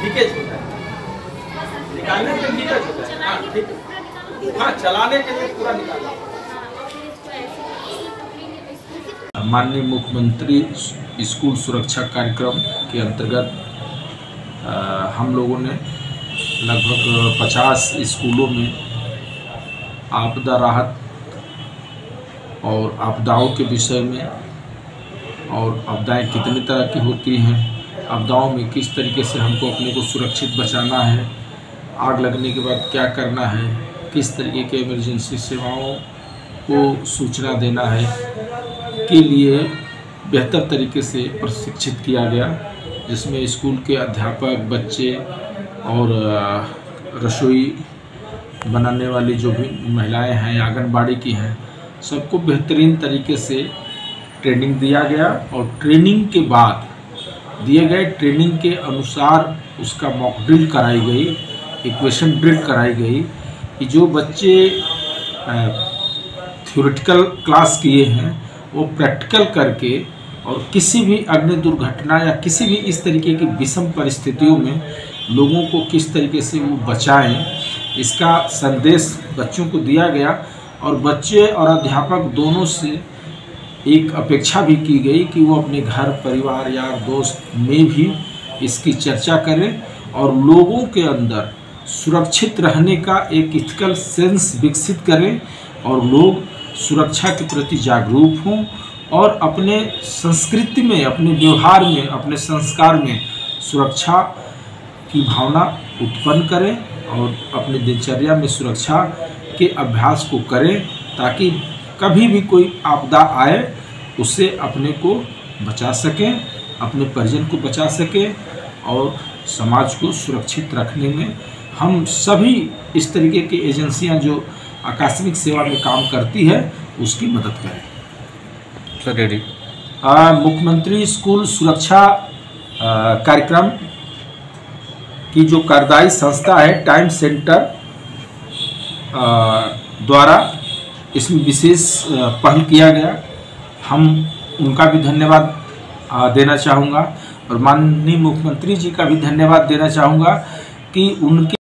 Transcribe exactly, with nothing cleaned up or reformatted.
Leakage होता है, निकालने पे लीकेज होता है। हाँ ठीक, हाँ चलाने के लिए पूरा निकालना। माननीय मुख्यमंत्री स्कूल सुरक्षा कार्यक्रम के अंतर्गत हम लोगों ने लगभग पचास स्कूलों में आपदा राहत और आपदाओं के विषय में, और आपदाएं कितनी तरह की होती हैं, आपदाओं में किस तरीके से हमको अपने को सुरक्षित बचाना है, आग लगने के बाद क्या करना है, किस तरीके के इमरजेंसी सेवाओं को सूचना देना है के लिए बेहतर तरीके से प्रशिक्षित किया गया, जिसमें स्कूल के अध्यापक, बच्चे और रसोई बनाने वाली जो भी महिलाएं हैं, आंगनबाड़ी की हैं, सबको बेहतरीन तरीके से ट्रेनिंग दिया गया। और ट्रेनिंग के बाद दिए गए ट्रेनिंग के अनुसार उसका मॉक ड्रिल कराई गई, इक्वेशन ड्रिल कराई गई कि जो बच्चे थ्योरेटिकल क्लास किए हैं वो प्रैक्टिकल करके और किसी भी अग्नि दुर्घटना या किसी भी इस तरीके की विषम परिस्थितियों में लोगों को किस तरीके से वो बचाएं, इसका संदेश बच्चों को दिया गया। और बच्चे और अध्यापक दोनों से एक अपेक्षा भी की गई कि वो अपने घर, परिवार, यार दोस्त में भी इसकी चर्चा करें और लोगों के अंदर सुरक्षित रहने का एक इथिकल सेंस विकसित करें और लोग सुरक्षा के प्रति जागरूक हों और अपने संस्कृति में, अपने व्यवहार में, अपने संस्कार में सुरक्षा की भावना उत्पन्न करें और अपनी दिनचर्या में सुरक्षा के अभ्यास को करें, ताकि कभी भी कोई आपदा आए उससे अपने को बचा सकें, अपने परिजन को बचा सकें और समाज को सुरक्षित रखने में हम सभी इस तरीके की एजेंसियां जो आकस्मिक सेवा में काम करती है उसकी मदद करें। सर मुख्यमंत्री स्कूल सुरक्षा कार्यक्रम की जो कार्यदायी संस्था है टाइम सेंटर द्वारा इसमें विशेष पहल किया गया, हम उनका भी धन्यवाद देना चाहूँगा और माननीय मुख्यमंत्री जी का भी धन्यवाद देना चाहूँगा कि उनके